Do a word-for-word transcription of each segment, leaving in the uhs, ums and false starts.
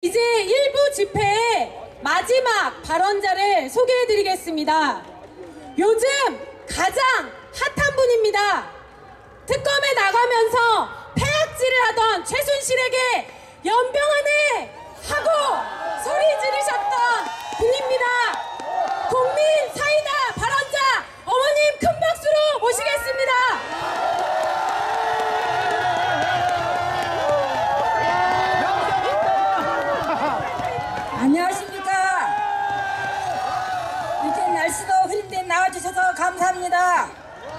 이제 일부 집회의 마지막 발언자를 소개해드리겠습니다. 요즘 가장 핫한 분입니다. 특검에 나가면서 폐악질을 하던 최순실에게 연병하네 하고 소리 지르셨던 분입니다. 국민 사이다 발언자 어머님 큰 박수로 모시겠습니다. 안녕하십니까. 이렇게 날씨도 흐린데 나와주셔서 감사합니다.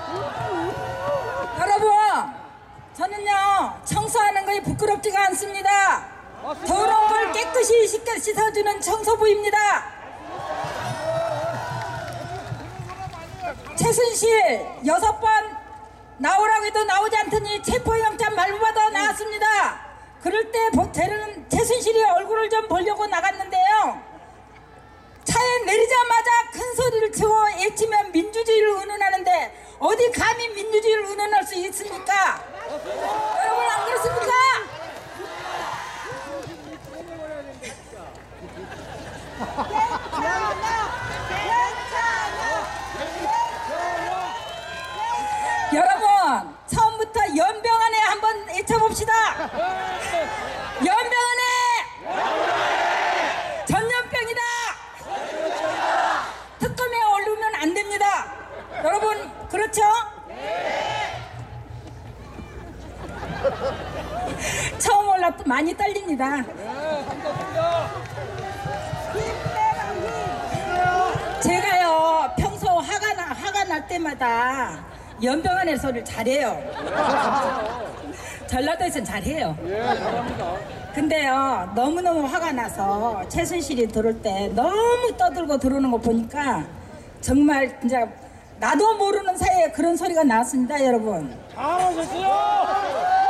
여러분, 저는요 청소하는 것이 부끄럽지가 않습니다. 더러운 걸 깨끗이 씻겨 씻어주는 청소부입니다. 최순실 여섯 번 나오라고 해도 나오지 않더니 체포영장 발부받아 나왔습니다. 그럴 때 저는 최순실이 얼굴을 좀 보려고 나갔는데요, 차에 내리자마자 큰 소리를 치고 외치면 민주주의를 운운하는데 어디 감히 민주주의를 운운할 수 있습니까? 여러분 안 그렇습니까? 여러분 처음부터 연병안에 한번 외쳐봅시다. 연병안에 전염병이다. 특검에 오르면 안 됩니다. 여러분 그렇죠? 처음 올라도 많이 떨립니다. 제가요 평소 화가 나, 화가 날 때마다 연병안의 소리를 잘해요. 전라도에서는 잘해요. 근데요 너무너무 화가 나서 최순실이 들어올 때 너무 떠들고 들어오는 거 보니까 정말 진짜 나도 모르는 사이에 그런 소리가 나왔습니다. 여러분 잘하셨어요.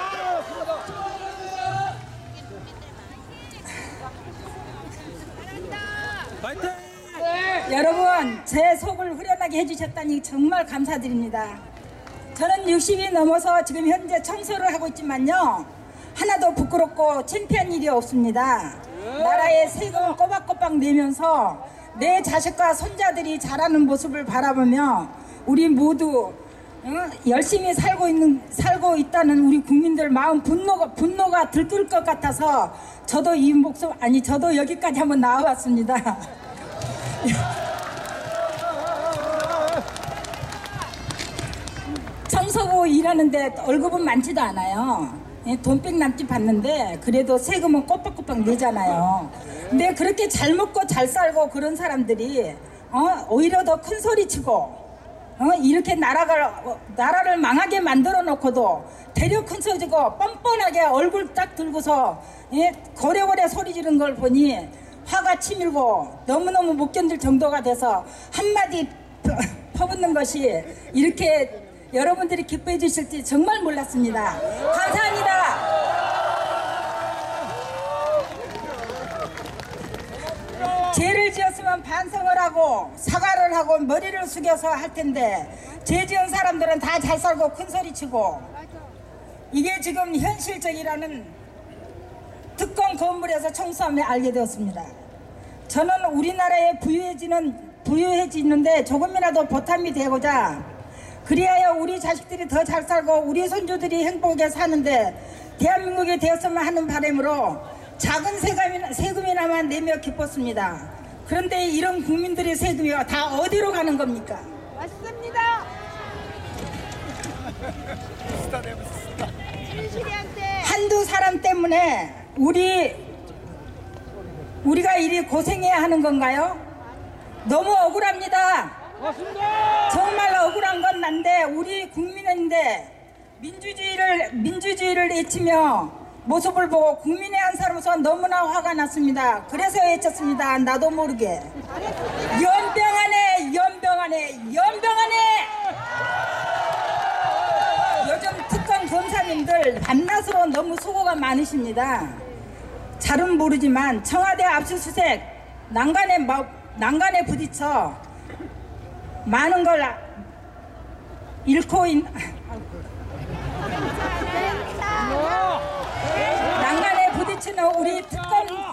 파이팅! 여러분 제 속을 후련하게 해주셨다니 정말 감사드립니다. 저는 육십이 넘어서 지금 현재 청소를 하고 있지만요 하나도 부끄럽고 창피한 일이 없습니다. 나라의 세금을 꼬박꼬박 내면서 내 자식과 손자들이 자라는 모습을 바라보며 우리 모두 어? 열심히 살고 있는 살고 있다는 우리 국민들 마음 분노가 분노가 들끓을 것 같아서 저도 이 목소리 아니 저도 여기까지 한번 나와봤습니다. 청소부 일하는데 월급은 많지도 않아요. 돈백 남짓 받는데 그래도 세금은 꼬박꼬박 내잖아요. 근데 그렇게 잘 먹고 잘 살고 그런 사람들이 어? 오히려 더 큰 소리 치고 어? 이렇게 나라를, 어, 나라를 망하게 만들어 놓고도 대려 큰 소리 치고 뻔뻔하게 얼굴 딱 들고서 예? 고래고래 소리 지르는 걸 보니 화가 치밀고 너무너무 못 견딜 정도가 돼서 한마디 퍼붓는 것이 이렇게 여러분들이 기뻐해 주실지 정말 몰랐습니다. 감사합니다. 죄를 지었으면 반성을 하고 사과를 하고 머리를 숙여서 할 텐데 죄 지은 사람들은 다 잘 살고 큰 소리 치고 이게 지금 현실적이라는 특검 건물에서 청소하며 알게 되었습니다. 저는 우리나라에 부유해지는 부유해지는데 조금이라도 보탬이 되고자 그리하여 우리 자식들이 더 잘 살고 우리 손주들이 행복하게 사는데 대한민국이 되었으면 하는 바람으로 작은 세금이나, 세금이나만 내며 기뻤습니다. 그런데 이런 국민들의 세금이 다 어디로 가는 겁니까? 맞습니다. 한두 사람 때문에 우리 우리가 이리 고생해야 하는 건가요? 너무 억울합니다. 맞습니다. 정말 억울한 건 난데 우리 국민인데 민주주의를 민주주의를 외치며 모습을 보고 국민의 한 사람으로서 너무나 화가 났습니다. 그래서 외쳤습니다. 나도 모르게 연병하네 연병하네 연병하네. 요즘 특검 검사님들 밤낮으로 너무 수고가 많으십니다. 잘은 모르지만 청와대 압수수색 난간에 난간에 부딪혀 많은 걸 잃고 있 난간에 부딪히는 우리 특검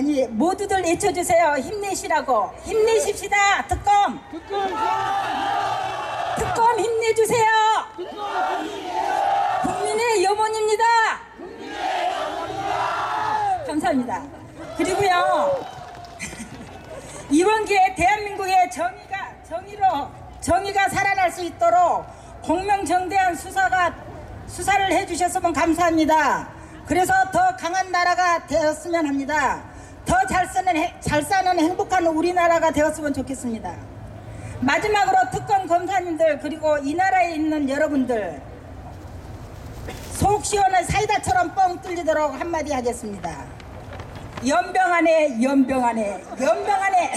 아니 모두들 외쳐주세요. 힘내시라고. 힘내십시다. 특검. 특검 힘내주세요. 국민의 여mon입니다. 감사합니다. 그리고요 이번 기회에 대한민국의 정의가 정의로 정의가 살아날 수 있도록 공명정대한 수사가 수사를 해주셨으면 감사합니다. 그래서 더 강한 나라가 되었으면 합니다. 더 잘 사는 잘 사는 행복한 우리나라가 되었으면 좋겠습니다. 마지막으로 특검 검사님들 그리고 이 나라에 있는 여러분들 속 시원한 사이다처럼 뻥 뚫리도록 한마디 하겠습니다. 연병하네 연병하네 연병하네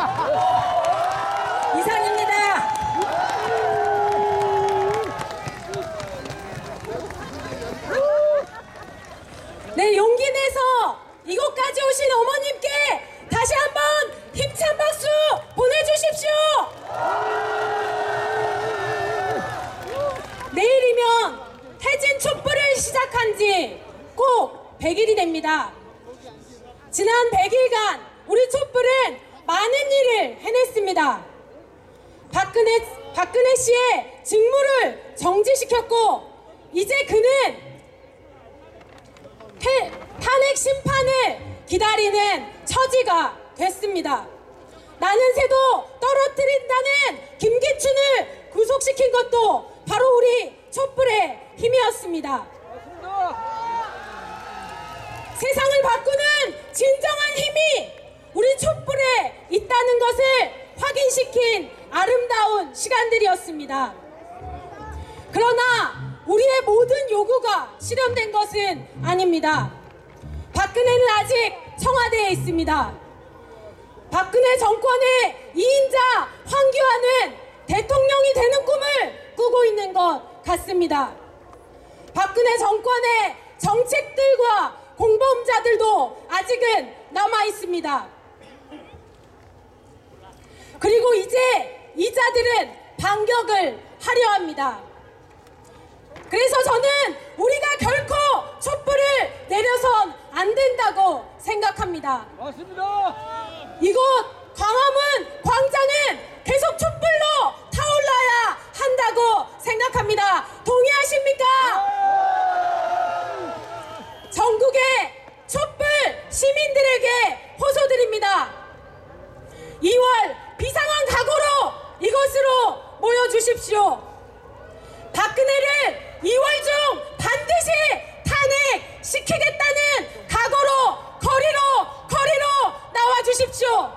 이상입니다. 네, 용기 내서 이곳까지 오신 어머님께 다시 한번 힘찬 박수 보내주십시오. 내일이면 태진 촛불을 시작한 지 꼭 백 일이 됩니다. 지난 백 일간 우리 촛불은 많은 일을 해냈습니다. 박근혜, 박근혜 씨의 직무를 정지시켰고 이제 그는 퇴, 탄핵 심판을 기다리는 처지가 됐습니다. 나는 새도 떨어뜨린다는 김기춘을 구속시킨 것도 바로 우리 촛불의 힘이었습니다. 세상을 바꾸는 진정한 힘이 우리 촛불에 있다는 것을 확인시킨 아름다운 시간들이었습니다. 그러나 우리의 모든 요구가 실현된 것은 아닙니다. 박근혜는 아직 청와대에 있습니다. 박근혜 정권의 이인자 황교안은 대통령이 되는 꿈을 꾸고 있는 것 같습니다. 박근혜 정권의 정책들과 공범자들도 아직은 남아 있습니다. 그리고 이제 이 자들은 반격을 하려 합니다. 그래서 저는 우리가 결코 촛불을 내려선 안 된다고 생각합니다. 맞습니다. 이곳 광화문 광장은 계속 촛불로 타올라야 한다고 생각합니다. 동의하십니까? 전국의 촛불 시민들에게 호소드립니다. 이월 비상한 각오로 이곳으로 모여주십시오. 박근혜를 이월 중 반드시 탄핵시키겠다는 각오로 거리로 거리로 나와주십시오.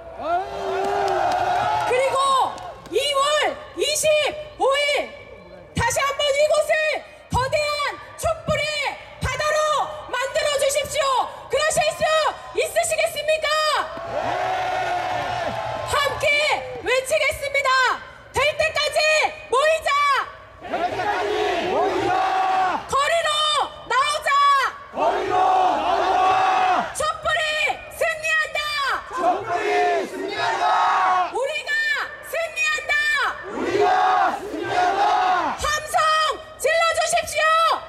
그리고 이월 이십오일 다시 한번 이곳을 거대한 촛불의 바다로 만들어 주십시오. 그러실 수 있으시겠습니까? 함께 외치겠습니다. 될 때까지 모이자. 거리로 나오자. 거리로 나오자. 촛불이 승리한다. 촛불이 승리한다. 우리가 승리한다. 우리가 승리한다. 함성 질러주십시오.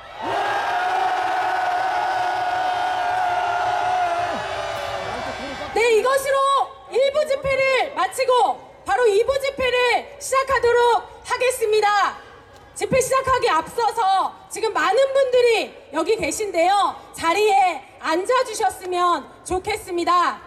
네, 이것으로 일 부 집회를 마치고 바로 이 부 집회를 시작하도록 하겠습니다. 집회 시작하기 앞서서 지금 많은 분들이 여기 계신데요. 자리에 앉아주셨으면 좋겠습니다.